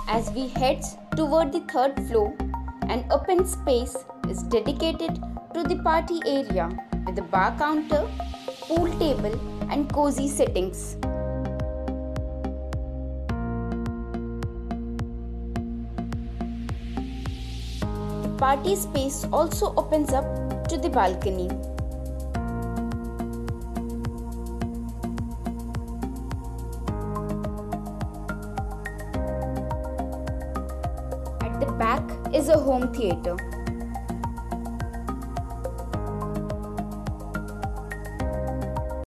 As we head toward the third floor, an open space is dedicated to the party area with a bar counter, pool table, and cozy settings. The party space also opens up to the balcony. At the back is a home theater